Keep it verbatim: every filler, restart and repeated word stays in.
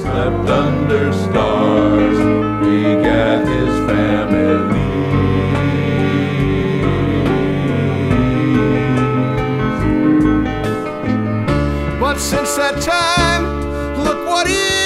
slept under stars, begat his family. But since that time, look what he